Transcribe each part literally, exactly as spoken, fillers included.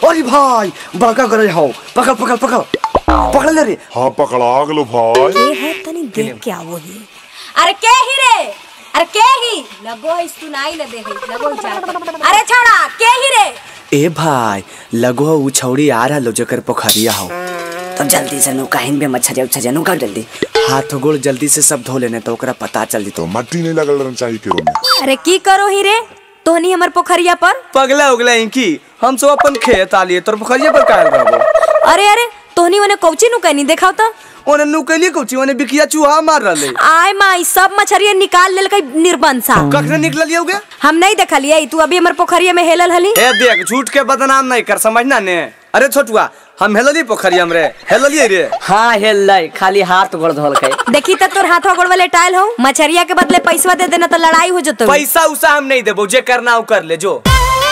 अरे भाई बड़का करे हो, पकड़ पकड़ पकड़ पकड़ ले रे। हाँ पकड़ा गलो भाई। ये है तनी देख के आवो ही। अरे के ही रे, अरे के ही लगो है सुनाई न दे है, लगो जा। अरे छोड़ा के ही रे। ए भाई लगो उ छौड़ी आ रहा लो जकर पोखरिया हो। तो जल्दी से नु कहीं भी मच्छर उच्छर नु कर जल्दी। हाथ गोड़ जल्दी से सब धो लेने तो ओकरा पता चल दी। तो मट्टी नहीं लगल रहना चाहिए केरो में। अरे की करो ही रे तोहनी हमर पोखरिया पर पगला उगला इंकी हम सब अपन खेत आलिए तोर पोखरिया पर कायल रहबो। अरे अरे तोहनी ओने कौची नु कहनी देखाओ त। ओने नु कहली कौची ओने बिकिया चूहा मार रहले। आय माई सब मछरिया निकाल लेल कई निर्बंसा। कखने निकललिए उगे? हम नहीं देखलिए, तू अभी हमर पोखरिया में हेलल हली। ए देख झूठ के बदनाम नहीं कर समझना ने। अरे छोटुआ हम हेलली पोखरिया में रे, हेललिए रे। हाँ हेललै, खाली हाथ गोड़ धोल के। देखी त तोर हाथ गोड़ वाले टाइल हो, मछरिया के बदले पैसा दे देना तो लड़ाई हो जतो। पैसा उसा हम नहीं देबो, जे करना उ कर ले जो।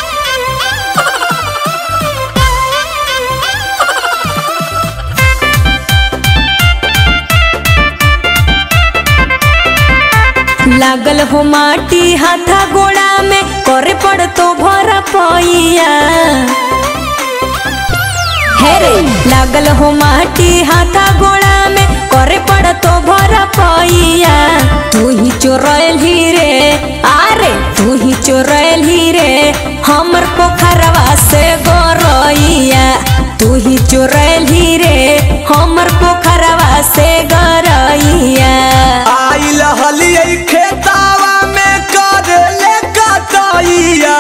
लागल हो माटी हाथा गोड़ा में करे पड़ तो भरा पैया। हे रे लागल हो माटी हाथा गोड़ा में करे पड़ तो भरा पैया। तू ही चोरैल ही रे, अरे तू ही चोरैल ही रे हमर पोखरवा से गोरैया। तू ही चोरैल ही रे हमर पोखरवा से गोरैया। आई लहलिए खेतावा में करे ले कटैया।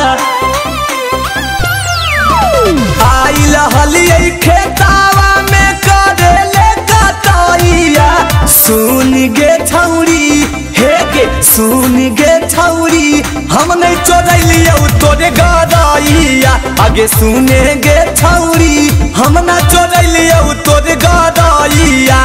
आई लहलिए खेतावा में करे ले कटैया। सुन गे छौरी हे गे सुन गे छौरी हम नहीं चोरैलिए तोरे गरैया। आगे सुने गे छौरी हम ना चोरैलिए तोरे गरैया।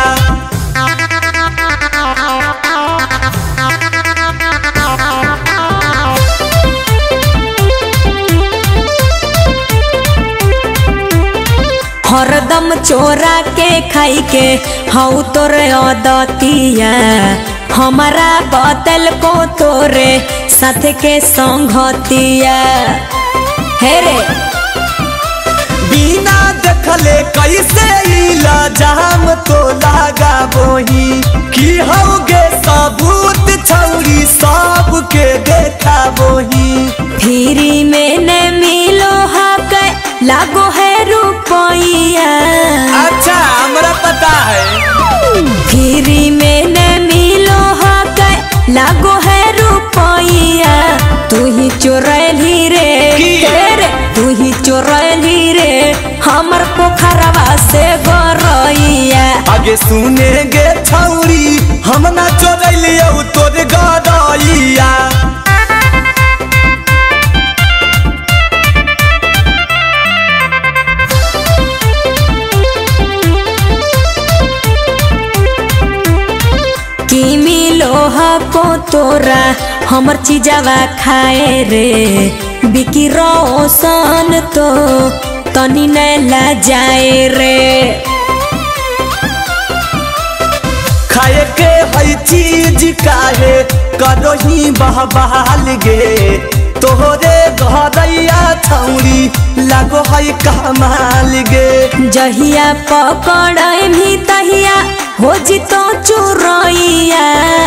हरदम चोरा के खाई के हऊ तोरे अदतिया। हमारा बदल को तोरे साथ के संगतिया। हे रे बिना देखले कैसे इल्जाम तो लगाबोही कि होगे सबूत छौरी सबके देखाबोही। फ्री में न मिलो हक लागो है रुपया। अच्छा हमरा पता है। फ्री में न मिलो हक लागो है रुपया। तू ही चोरैल ही रे, रे तू ही चोरैल ही रे हमर पोखरवा से गोरैया। आगे सुने गे छौरी हम ना चोरैलिए तोरे गरैया। लोहा को तोरा हमर चीजवा खाए रे। बिकी रोशन तो तनी न ला जाए रे। खाए के हई चीज काहे करोही बहबहाल गे। तोहरे गरैया छौरी लागो हई कमाल गे। जहिया पकड़े भी तहिया हो जितो चोरैया।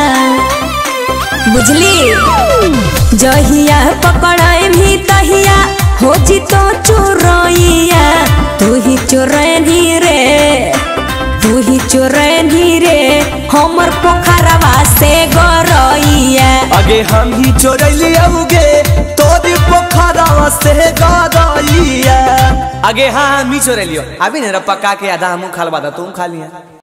बुझली जहिया पकड़े भी तहिया हो जितो चोरैया। तू ही चोरैल ही रे, तू ही चोरैल ही रे हमर पोखरवा से गोरैया। आगे हम ही चोरैलिए उगे तोरी पोखरवा से गरैया। आगे हाँ हम ही चोरैलियो अभी न पका के आधा हम खा लबा तुम खा लिया।